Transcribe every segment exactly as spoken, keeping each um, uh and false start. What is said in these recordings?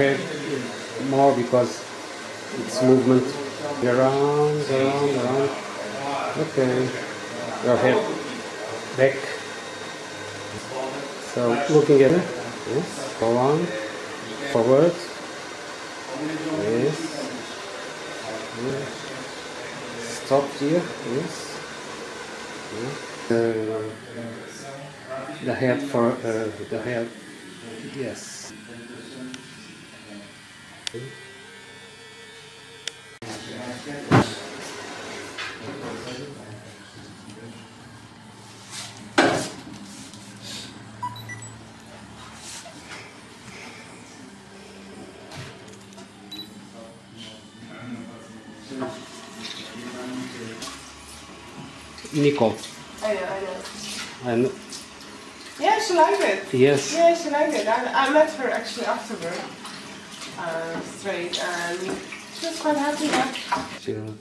Hair more because it's movement around, around, around. Okay, your head back. So looking at it, yes, go on, forward, yes, yes. Stop here, yes. Yeah. Uh, the head for uh, the head, yes. Nicole. I know, I know. I know. Yeah, she liked it. Yes. Yeah, she liked it. I, I met her actually afterward, uh, straight, and she was quite happy. Yeah. She wrote.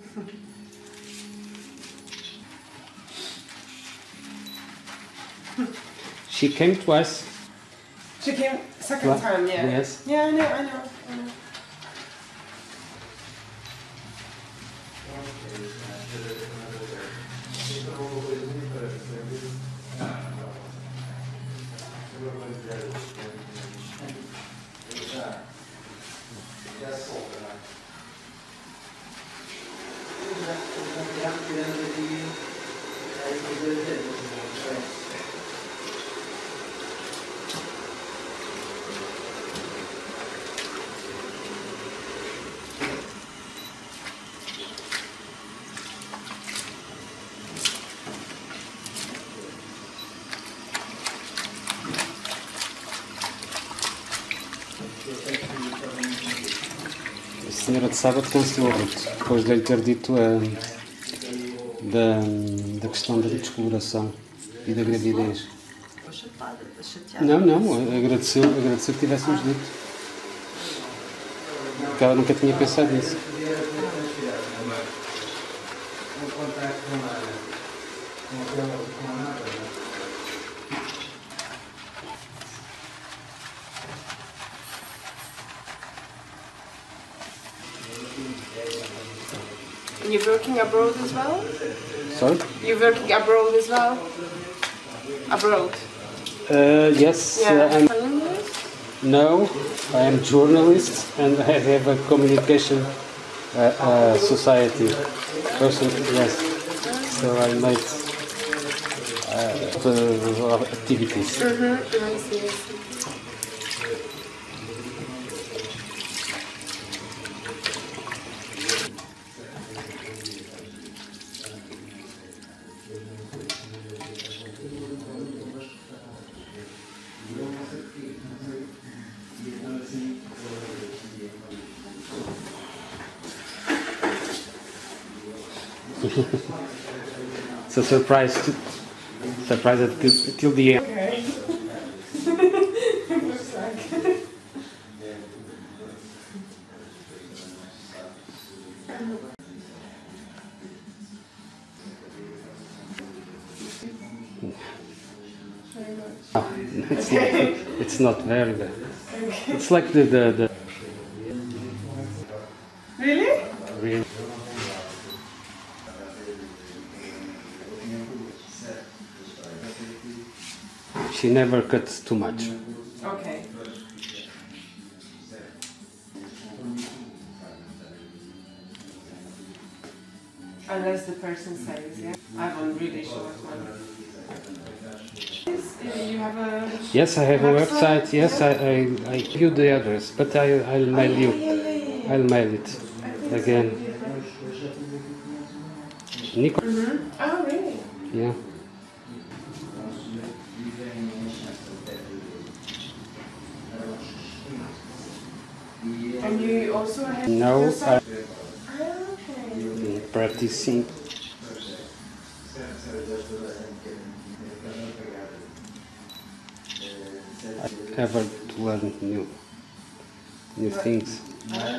She came twice. She came second Twice? time, yeah. Yes. Yeah, I know, I know, I know. A senhora de sábado cancelou, depois de lhe ter dito uh, da, da questão da descoloração e da gravidez. Não, não, agradeceu, agradeceu que tivéssemos dito. Porque ela nunca tinha pensado nisso. And you're working abroad as well? Sorry? You're working abroad as well? Abroad? Uh, yes, Yeah. uh, I'm, Journalist? no, I am journalist and I have a communication uh, uh, society person, yes. So I made uh, a lot of activities. Mm-hmm. I see, I see. It's a surprise, to, surprise until, till the end. Okay. Looks like. No, it's not. It's not very bad. It's like the the, the Really? real. She never cuts too much. Okay. Unless the person says, yeah. I have a really short one. You have a Yes, I have a website? website. Yes, I I, I give you the address, but I I'll mail you. Yeah, yeah, yeah, yeah. I'll mail it again. Nico. Mm-hmm. Oh, really? Yeah. And you also have No, your I, site? Ah, okay. practicing. I ever to learn new new things. Ah.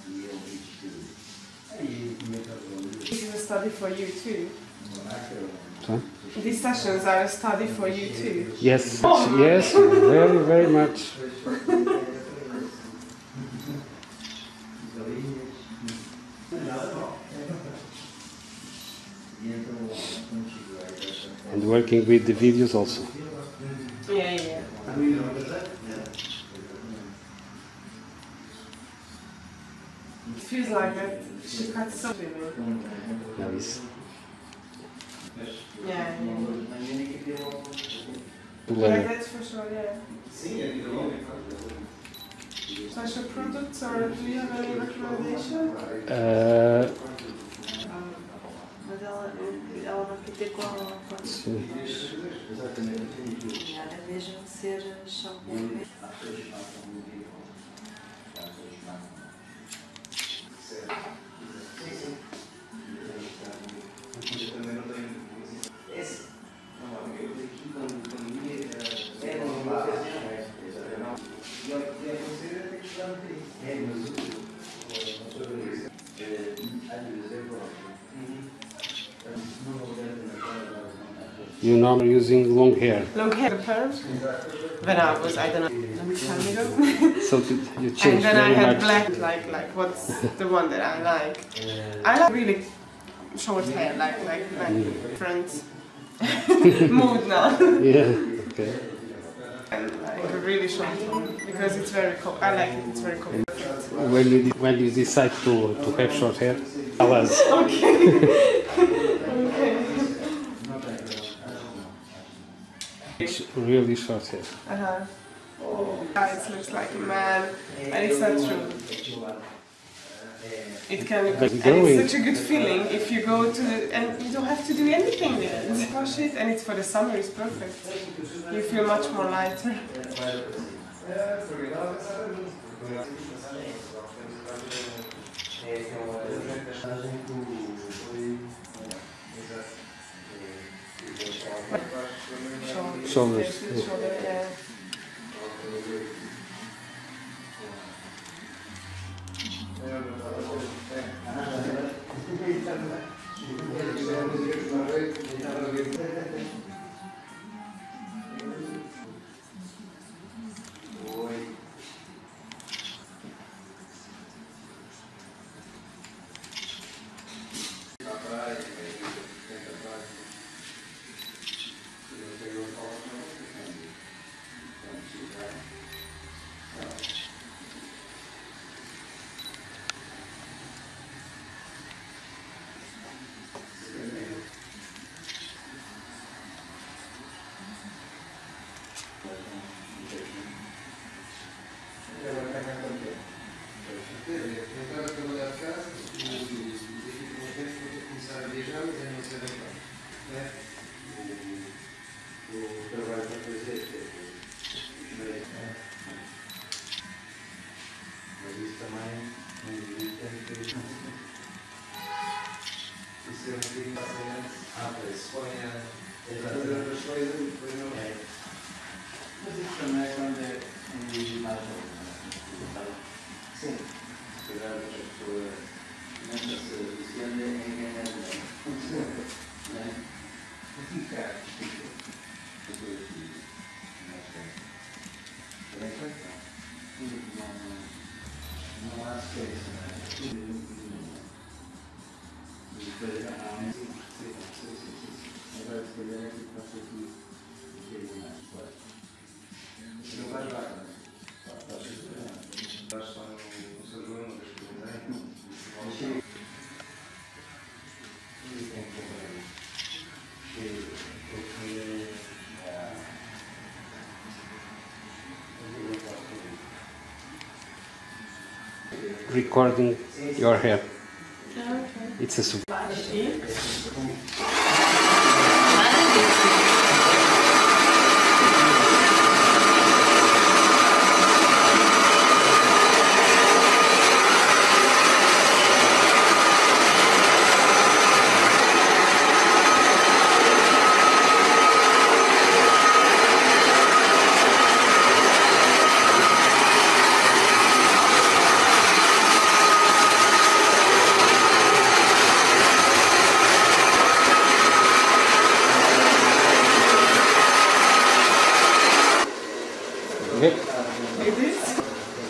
This is a study for you too. So? These sessions are a study for you too. Yes, yes, very, very much. And working with the videos also. Yeah, yeah. It feels like that she cuts so vivid. Nice. Yeah, yeah. To Yeah, learn. that's for sure, yeah. Special products, or do you have any recommendation? Uh, Mas ela, ela não quer ter com a sim. era mesmo ser shampoo. You now are using long hair. Long hair perm. When I was, I don't know, long time ago. So to, you And changed then I very had much. black, like, like what's the one that I like? I like really short hair, like, like, like different mood now. Yeah, okay. And like a really short one, because it's very cool. I like it, it's very cool. When you, de- when you decide to, to have short hair, tell us. Okay. It's really short hair. Uh-huh. Oh, it looks like a man, and it's not true. It can, But and going- it's such a good feeling if you go to the, and you don't have to do anything with it. Wash it, and it's for the summer, it's perfect. You feel much more lighter. Shoulders. Yes, shoulder, yeah. Recording your hair. Okay. It's a super. Yep. Like this.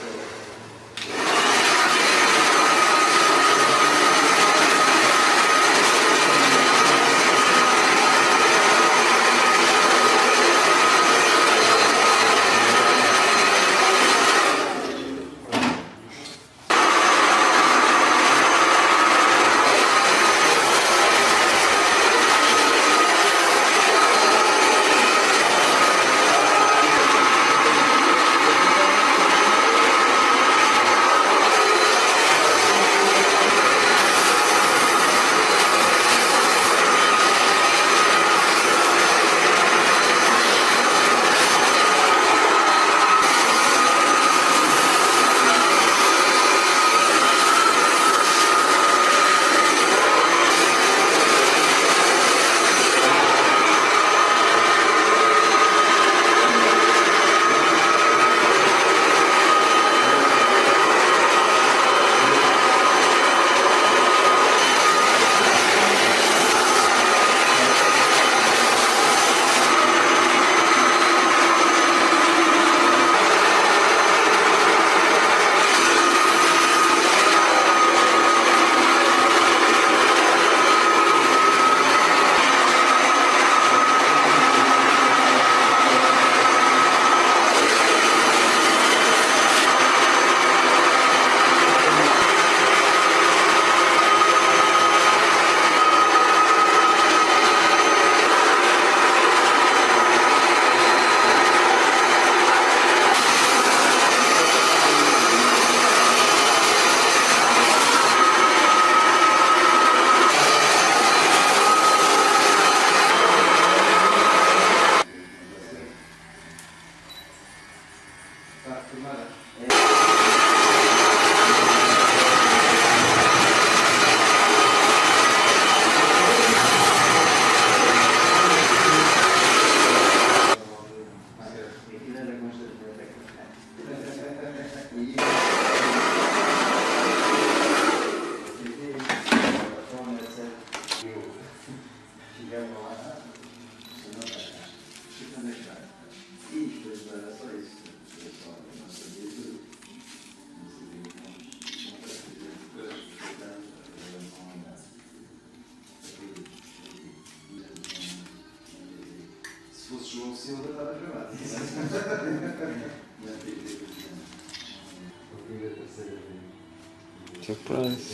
Surprise.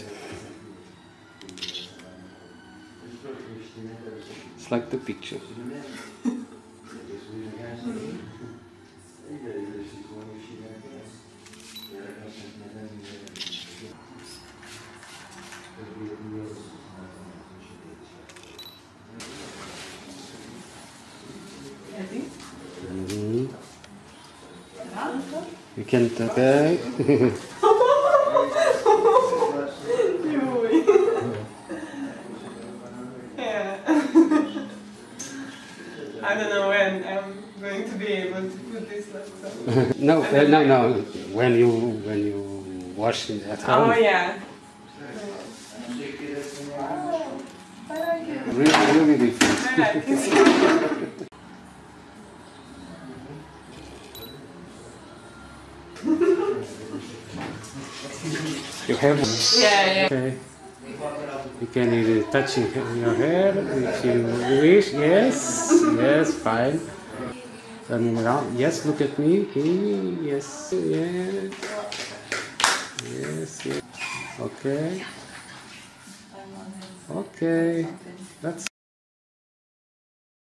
It's like the picture. Mm-hmm. You can okay. Yeah. I don't know when I'm going to be able to put this laptop. no, uh, no, no. When you when you wash it at home. Oh yeah. Really, really different. I like it. You have. Yeah, yeah. Okay. You can either touch your hair if you wish. Yes, yes, fine. Turn around. Yes, look at me. Yes, yes, yes, yes. Okay. Okay. That's.